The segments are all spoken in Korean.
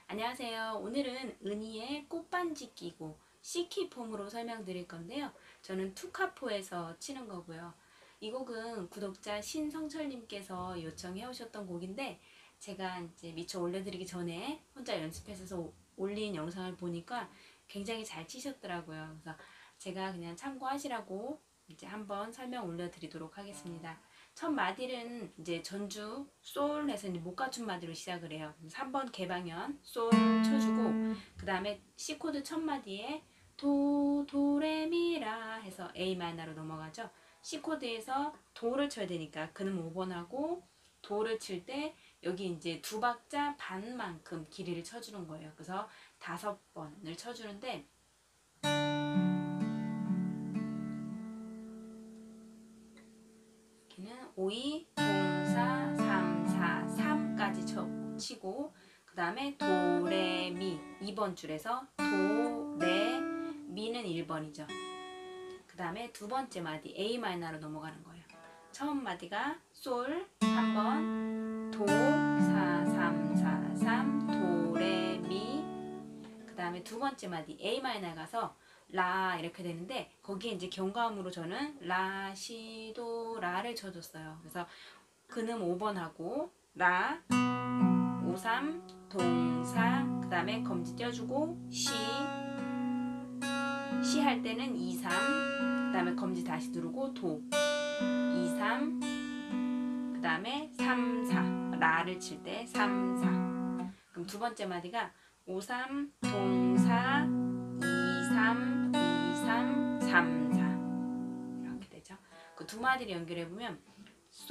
안녕하세요. 오늘은 은희의 꽃반지 끼고 C키폼으로 설명드릴 건데요. 저는 투카포에서 치는 거고요. 이 곡은 구독자 신성철님께서 요청해 오셨던 곡인데 제가 이제 미처 올려드리기 전에 혼자 연습해서 올린 영상을 보니까 굉장히 잘 치셨더라고요. 그래서 제가 그냥 참고하시라고 이제 한번 설명 올려드리도록 하겠습니다. 첫 마디는 이제 전주 솔 해서 이제 못 갖춘 마디로 시작을 해요. 3번 개방현 솔 쳐주고 그 다음에 C 코드 첫 마디에 도레미라 해서 A 마이너로 넘어가죠. C 코드에서 도를 쳐야 되니까 그는 5번 하고 도를 칠 때 여기 이제 두 박자 반만큼 길이를 쳐주는 거예요. 그래서 5번을 쳐주는데 여기는 5, 2, 동사, 3, 4, 3까지 치고 그 다음에 도, 레, 미 2번 줄에서 도, 레, 미는 1번이죠. 그 다음에 두 번째 마디 A 마이너로 넘어가는 거예요. 처음 마디가 솔 3번 도, 4, 3, 4, 3 도, 레, 미 그 다음에 두 번째 마디 A 마이너 가서 라 이렇게 되는데 거기에 이제 경과음으로 저는 라, 시, 도, 라를 쳐줬어요. 그래서 그는 5번 하고 라, 5, 3, 동사 그 다음에 검지 떼어주고 시 할 때는 2, 3 그 다음에 검지 다시 누르고 도 2, 3 그 다음에 3, 4 라를 칠 때 3, 4 그럼 두 번째 마디가 5, 3 동사 2, 3 3, 4 이렇게 되죠. 그 두 마디를 연결해보면 솔,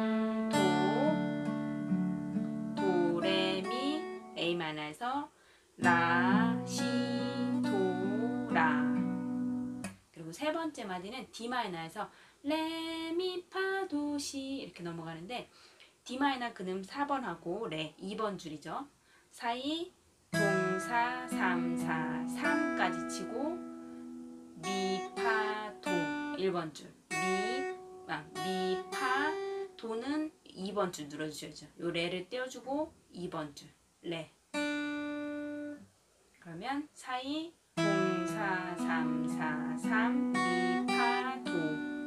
도, 레, 미 A 마이너에서 라, 시, 도, 라 그리고 세 번째 마디는 D 마이너에서 레, 미, 파, 도, 시 이렇게 넘어가는데 D 마이너 그는 4번 하고 레 2번 줄이죠. 사이 동사 3, 4, 3까지 치고 미, 파, 도 1번 줄 미, 파, 도는 2번 줄 눌러주셔야죠. 요 레를 떼어주고 2번 줄 레 그러면 사이 동사 3, 4, 3 미, 파, 도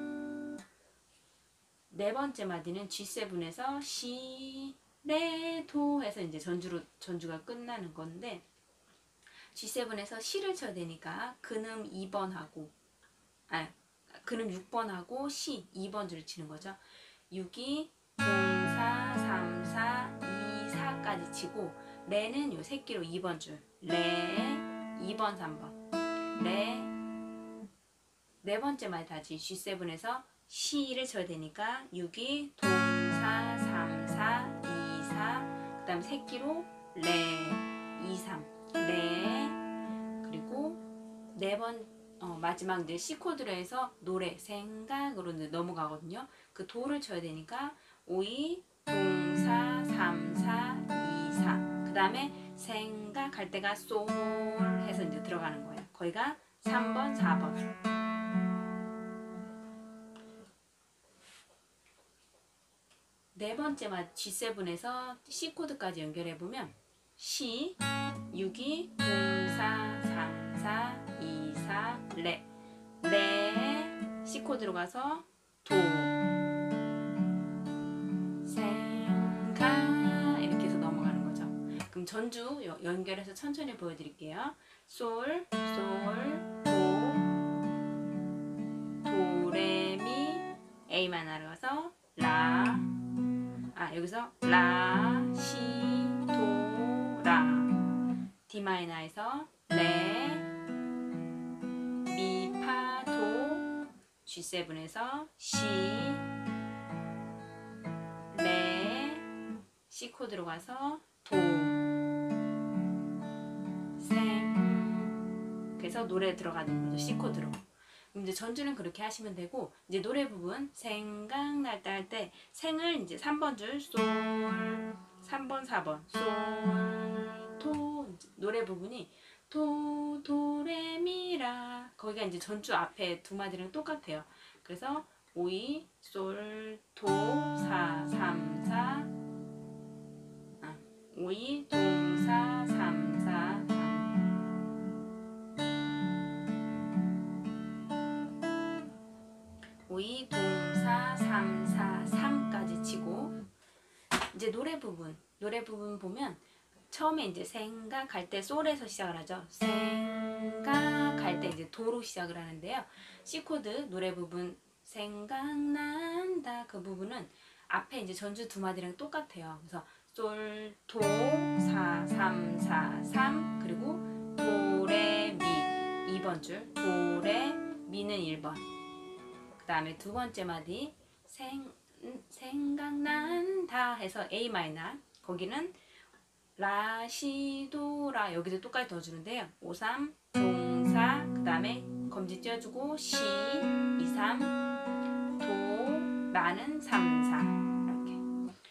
네 번째 마디는 G7에서 시, 레, 도 해서 이제 전주가 끝나는 건데 G7에서 시를 쳐야 되니까 근음 2번 하고 근음 6번 하고 시 2번 줄 치는 거죠. 6이 동사 3, 4, 2, 4까지 치고 레는 요 새끼로 2번 줄 레 2번 3번 레 네 번째 말 다시 G7에서 시를 쳐야 되니까 6이 동사 3, 4, 2, 4 그 다음 새끼로 레 2, 3 레 그리고 마지막 이제 C 코드로 해서 노래 생각으로 넘어가거든요. 그 도를 쳐야 되니까 5, 2 동사 3, 4, 2, 4 그 다음에 생각할 때가 솔 해서 이제 들어가는 거예요. 거기가 3번, 4번 네 번째 맛 G7에서 C 코드까지 연결해보면 C, 6이 동사 3, 4, 2, 4 레 C 코드로 가서 도 생각 이렇게 해서 넘어가는 거죠. 그럼 전주 연결해서 천천히 보여드릴게요. 솔, 도, 레, 미 A 마이너로 가서 라 여기서 라, 시, 도, 라 D 마이너에서 레, 미, 파, 도 G7에서 시, 레, C 코드로 가서 도, 생 그래서 노래 들어가는 거죠. C 코드로. 그럼 이제 전주는 그렇게 하시면 되고 이제 노래 부분 생각날 때 할 때 생을 이제 3번 줄 솔 3번 4번 솔 도 노래 부분이 도레미라 거기가 이제 전주 앞에 두 마디랑 똑같아요. 그래서 5, 2 솔, 도, 4, 3, 4 5, 2 동사 3 노래 부분 보면 처음에 이제 생각할 때 솔에서 시작을 하죠. 생각할 때 이제 도로 시작을 하는데요. C 코드 노래 부분 생각난다 그 부분은 앞에 이제 전주 두 마디랑 똑같아요. 그래서 솔, 도, 사, 삼, 사, 삼 그리고 도, 레, 미 2번 줄, 도, 레, 미는 1번. 그 다음에 두 번째 마디 생각난다 해서 A 마이너 거기는 라, 시, 도, 라 여기도 똑같이 넣어주는데요. 5, 3 동사 그 다음에 검지 띄워주고 시, 2, 3 도, 라는 3, 4 이렇게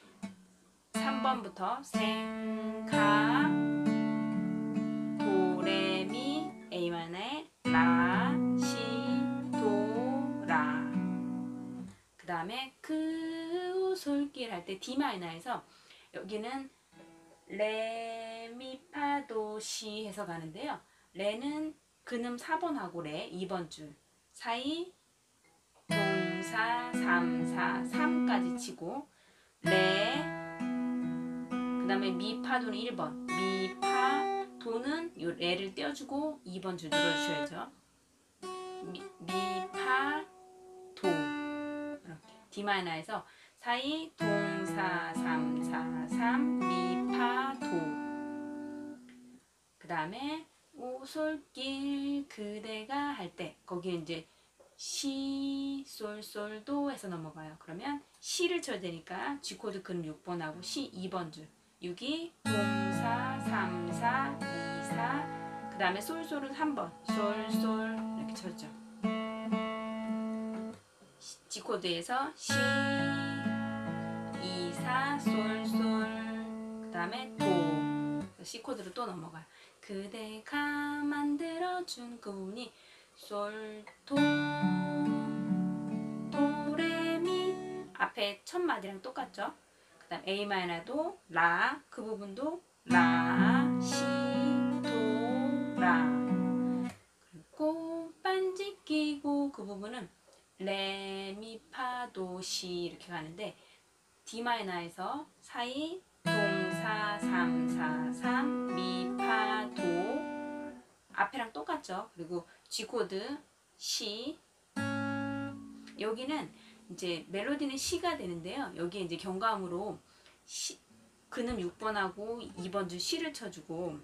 3번부터 생각 도, 레, 미 A 마이너에 라, 시, 도, 라 그 다음에 그 솔길 할 때 D 마이너에서 여기는 레, 미, 파, 도, 시 해서 가는데요. 레는 근음 4번하고 레 2번 줄 사이 동사 3, 4, 3까지 치고 레 그 다음에 미, 파, 도는 1번 미, 파, 도는 요 레를 떼어주고 2번 줄 눌러주셔야죠. 미, 파, 도 이렇게 D 마이너에서 사이 동사 3, 4, 3 미, 파, 도 그 다음에 오솔길 그대가 할 때 거기에 이제 시, 솔, 솔, 도 해서 넘어가요. 그러면 시를 쳐야 되니까 G코드 근음 6번하고 시 2번 줄 6이 동사 3, 4, 2, 4 그 다음에 솔, 솔은 3번 솔, 솔 이렇게 쳤죠. G코드에서 시, 2, 4, 솔, 솔 그 다음에 도 C코드로 또 넘어가요. 그대가 만들어준 그 부분이 솔, 도, 도, 레, 미 앞에 첫 마디랑 똑같죠. 그 다음 A 마이너도 라 그 부분도 라, 시, 도, 라 그리고 반지 끼고 그 부분은 레, 미, 파, 도, 시 이렇게 가는데 D 마이너에서 사이 동사 3, 4, 3 미, 파, 도 앞에랑 똑같죠. 그리고 G코드 시 여기는 이제 멜로디는 시가 되는데요. 여기에 이제 경감으로 시, 근음 6번하고 2번 줄 시를 쳐주고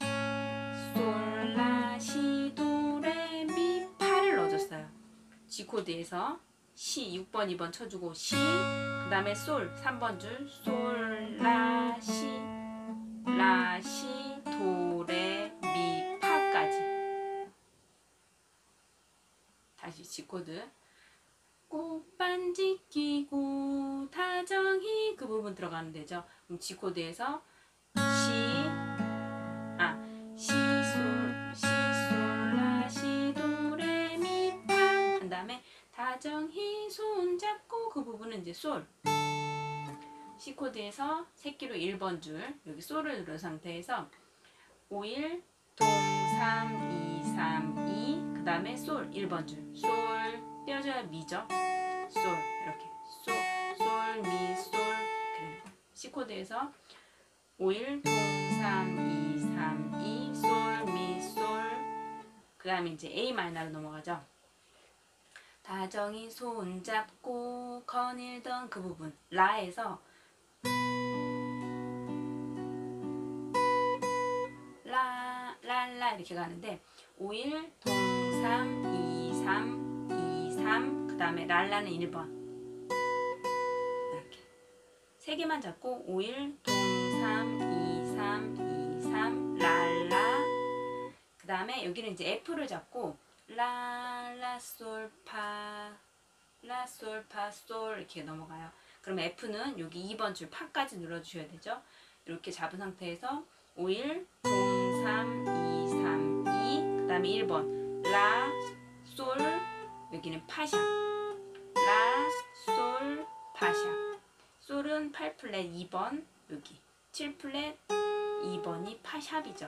솔, 라, 시, 도, 레, 미, 파를 넣어줬어요. G코드에서 시 6번 2번 쳐주고 시 그 다음에 솔 3번 줄 솔, 라, 시, 도, 레, 미, 파까지 다시 G코드 꽃반지 끼고 다정히 그 부분 들어가면 되죠. 그럼 G코드에서 시, 솔, 라, 시, 도, 레, 미, 파 한 다음에 다정히 손잡고 그 부분은 이제 솔 C코드에서 새끼로 1번 줄 여기 솔을 누른 상태에서 5, 1 동, 3, 2, 3, 2 그 다음에 솔 1번 줄 솔 떼어줘야 미죠. 솔 이렇게 솔, 미, 솔 그래요. C코드에서 5, 1 동, 3, 2, 3, 2 솔, 미, 솔 그 다음에 이제 A 마이너로 넘어가죠. 다정히 손잡고 거닐던 그 부분 라에서 라 이렇게 가는데 5, 1 동, 3, 2, 3, 2, 3 그 다음에 랄라는 1번 이렇게 세 개만 잡고 5, 1 동, 3, 2, 3, 2, 3 랄라 그 다음에 여기는 이제 F를 잡고 라, 라, 솔, 파, 라, 솔, 파, 솔 이렇게 넘어가요. 그럼 F는 여기 2번 줄 파까지 눌러주셔야 되죠. 이렇게 잡은 상태에서 5, 1 동, 3, 2, 3, 2 그 다음에 1번 라, 솔 여기는 파샵 라, 솔, 파샵 솔은 8플랫 2번 여기 7플랫 2번이 파샵이죠.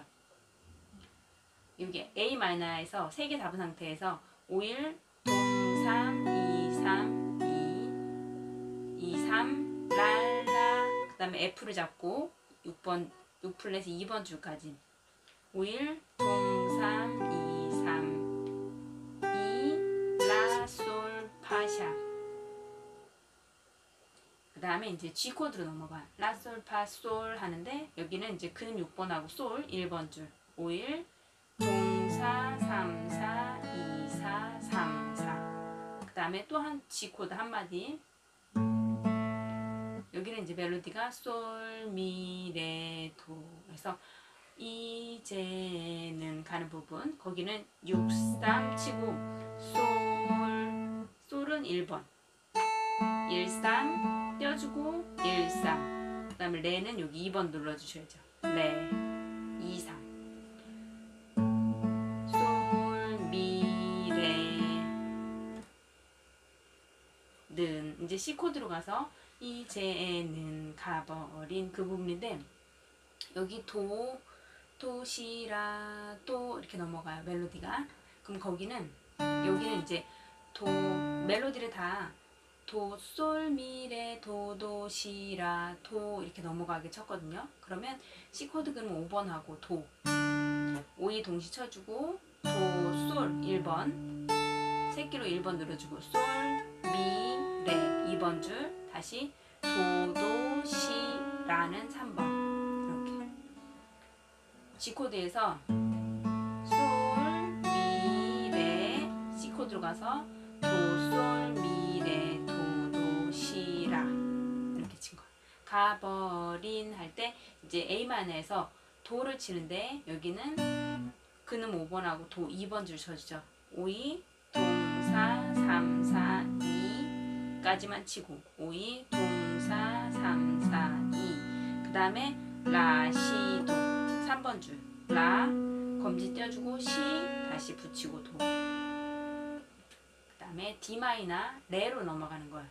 여기 A 마이너에서 3개 잡은 상태에서 5, 1 동, 3, 2, 3, 2, 2, 3 랄라 그 다음에 F를 잡고 6번 6플랫 2번 줄까지 5일 동 3 2 3 2 라 솔 파샤. 그 다음에 이제 G 코드로 넘어가. 라 솔 파 솔 하는데 여기는 이제 근 6번하고 솔 1번 줄 5일 동 4 3 4 2 4 3 4. 그 다음에 또 한 G 코드 한마디. 여기는 이제 멜로디가 솔, 미, 레, 도. 그래서 이제는 가는 부분. 거기는 6, 3 치고 솔, 솔은 1번. 1, 3 떼어주고 1, 3. 그 다음에 레는 여기 2번 눌러주셔야죠. 레, 2, 3. 솔, 미, 레, 는. 이제 C 코드로 가서 이제는 가버린 그 부분인데 여기 도, 도시라, 도 이렇게 넘어가요. 멜로디가. 그럼 거기는 여기는 이제 도 멜로디를 다 도, 솔, 미, 레, 도, 도, 시, 라, 도 이렇게 넘어가게 쳤거든요. 그러면 C 코드 그럼 5번하고 도 5이 동시 쳐주고 도, 솔 1번 새끼로 1번 눌러주고 솔, 미, 레 2번 줄 다시 도, 도, 시, 라는 3번 이렇게 G 코드에서 솔, 미, 레 C 코드로 가서 도, 솔, 미, 레, 도, 도, 시, 라 이렇게 친 거예요. 가버린 할 때 이제 A만에서 도를 치는데 여기는 근음 5번하고 도 2번 줄 쳐주죠. 5, 2 동사 3, 4, 2 까지만 치고 5, 2 동사 3, 4, 2 그 다음에 라, 시, 도 3번 줄 라, 검지 떼어주고 시, 다시 붙이고 도 그 다음에 D 마이너 레로 넘어가는 거예요.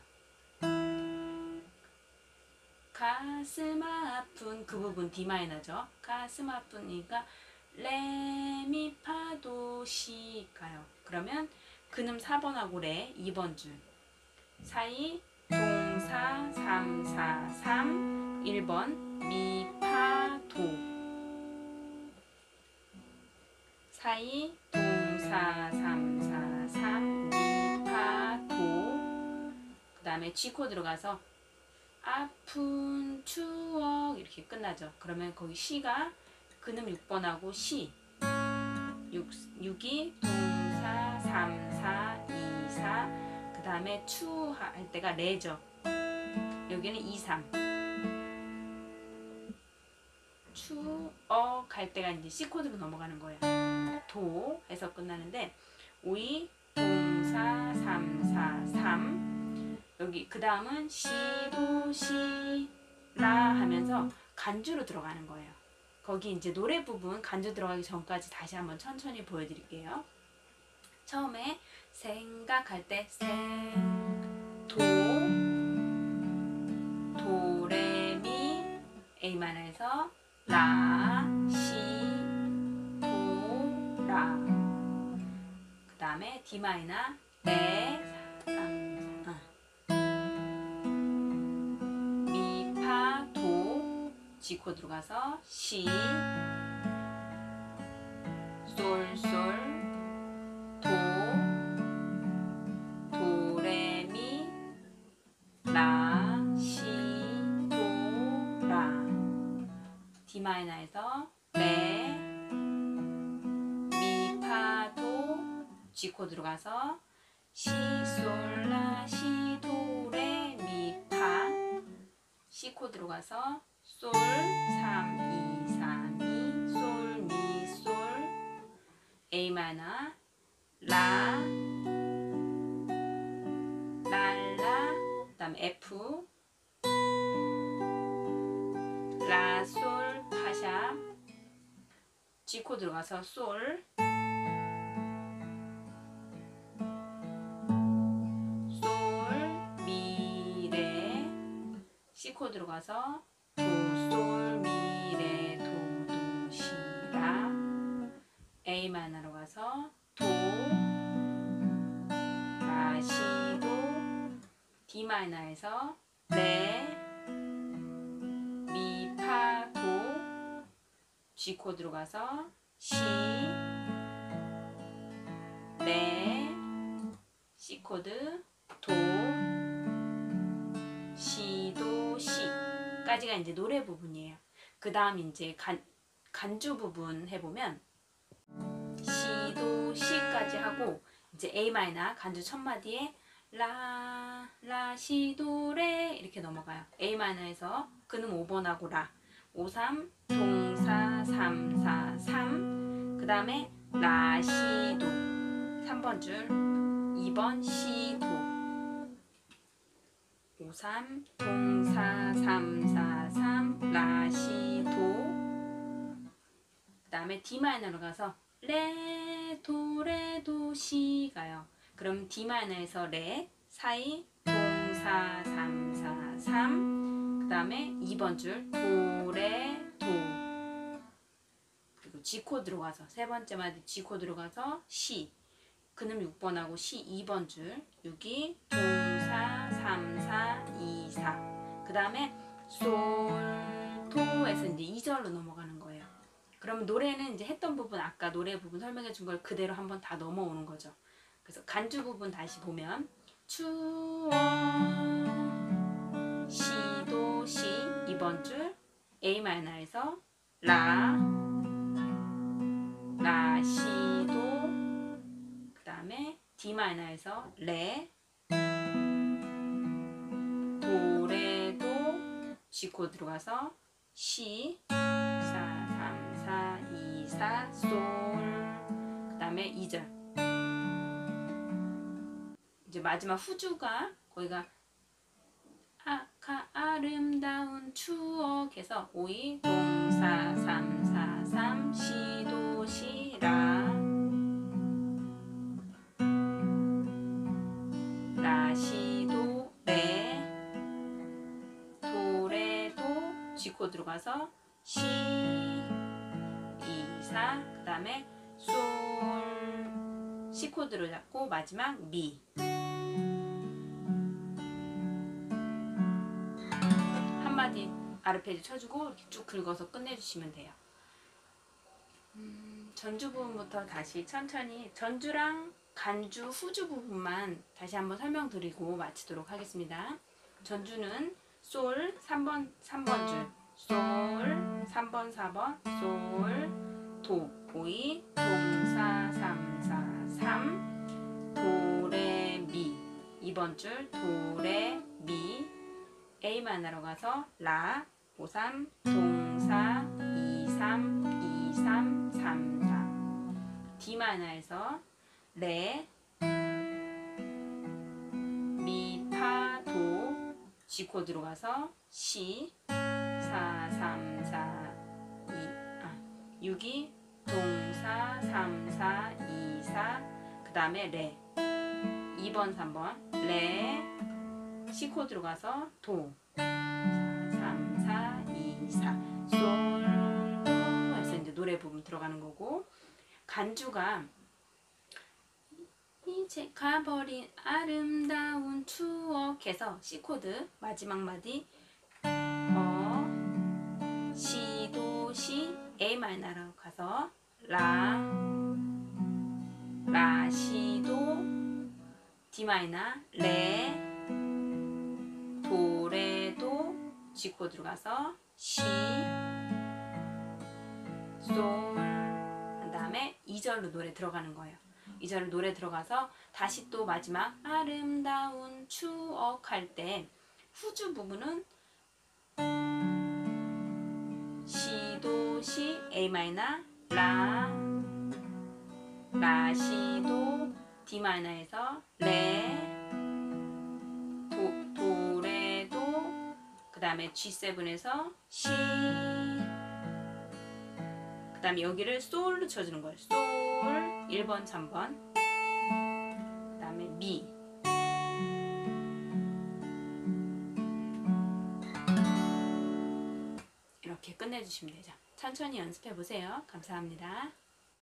가슴 아픈 그 부분 D 마이너죠. 가슴 아프니까 레, 미, 파, 도, 시 가요. 그러면 근음 4번하고 레 2번 줄 사이 동사 3, 4, 3 1번 미, 파, 도 사이 동사 3, 4, 3 미, 파, 도 그 다음에 G 코드로 가서 아픈 추억 이렇게 끝나죠. 그러면 거기 시가 근음 6번하고 시 6이 동사 3, 4, 2, 4 그 다음에 추 할 때가 레죠. 여기는 2, 3 추억 할 때가 이제 C 코드로 넘어가는 거예요. 도 해서 끝나는데 5, 2 동사 3, 4, 3 여기 그 다음은 시, 도, 시, 라 하면서 간주로 들어가는 거예요. 거기 이제 노래 부분 간주 들어가기 전까지 다시 한번 천천히 보여드릴게요. 처음에 생각할 때 도, 도, 레, 미 A 마이너에서 라, 시, 도, 라 그 다음에 D 마이너 레, 미, 파, 도 G 코드로 가서 시, 솔, 솔, 도, 도, 레, 미, 라, 시, 도, 라 D 마이너에서 레, 미, 파, 도 G 코드로 가서 시, 솔, 라, 시, 도, 레, 미, 파 C 코드로 가서 솔, 3, 2, 3, 2 솔, 미, 솔 A 마이너 라, 랄라 그 다음 F 라, 솔, 파샵 G 코드로 가서 솔, 솔, 미, 레 C 코드로 가서 도, 솔, 미, 레, 도, 도, 시, 라 A 마이너로 가서 도, 라, 시, 도 D 마이너에서 레, G 코드로 가서 시, 레, C 코드, 도, 시, 도, 시까지가 이제 노래 부분이에요. 그 다음 이제 간주 부분 해보면 시, 도, 시까지 하고 이제 A 마이너 간주 첫 마디에 라, 라, 시, 도, 레 이렇게 넘어가요. A 마이너에서 그는 5번하고 라, 5, 3, 동사 3, 4, 3. 그 다음에 라, 시, 도 3번 줄, 2번 시, 도 5, 3, 동사 3, 4, 3, 라, 시, 도. 그 다음에 D 마이너로 가서 레, 도, 레, 도, 시 가요. 그럼 D 마이너에서 레, 사이, 동사 3, 4, 3. 그 다음에 2번 줄, 도, 레, 도. 그리고 G 코드로 가서 세 번째 마디 G 코드로 가서 시. 그는 6번하고 시 2번 줄, 6이 동사 3, 4, 2, 4. 그 다음에 솔, 도에서 이제 2절로 넘어가는 거예요. 그러면 노래는 이제 했던 부분, 아까 노래 부분 설명해 준 걸 그대로 한번 다 넘어오는 거죠. 그래서 간주 부분 다시 보면 추억, 시도, 시 2번 줄, A 마이너에서 라, 라, 시, 도. 그 다음에 D 마이너에서 레, 도, 레, 도. G 코드 들어가서 시, 4, 3, 4, 2, 4, 솔. 그 다음에 2절. 이제 마지막 후주가 거기가 아름다운 추억해서 5이 동사 3, 4, 3, 시도, 시라, 라, 시도, 레, 도, 레, 도. G 코드 들어가서 시, 2, 4. 그 다음에 솔, C 코드로 잡고 마지막 미. 한마디 아르페지오 쳐주고 이렇게 쭉 긁어서 끝내주시면 돼요. 전주 부분부터 다시 천천히 전주랑 간주, 후주 부분만 다시 한번 설명드리고 마치도록 하겠습니다. 전주는 솔 3번 줄, 솔 3번 4번, 솔, 도, 5이 동사 3, 4, 3, 도, 레, 미 2번 줄, 도, 레, 미. A 마이너로 가서 라, 5, 3, 동사 2, 3, 2, 3, 3, 4. D 마이너에서 레, 미, 파, 도. G 코드로 가서 시, 4, 3, 4, 2, 6이 동사 3, 4, 2, 4. 그 다음에 레, 2번 3번 레, C 코드로 가서 도, 3, 4, 2, 4, 솔, 도 해서 이제 노래 부분 들어가는 거고, 간주가 이제 가버린 아름다운 추억해서 C 코드 마지막 마디 시, 도, 시, A 마이너로 가서 라, 라, 시, 도, D 마이너, 레, 도, 레, 도. G 코드로 가서 시, 솔. 그 다음에 2절로 노래 들어가는 거예요. 2절로 노래 들어가서 다시 또 마지막 아름다운 추억 할 때 후주 부분은 시, 도, 시, A 마이너, 라, 라, 시, 도, D 마이너에서 레, 도, 레, 도. 그 다음에 G7에서 시. 그 다음에 여기를 솔로 쳐주는 거예요. 솔 1번 3번. 그 다음에 미. 이렇게 끝내주시면 되죠. 천천히 연습해 보세요. 감사합니다.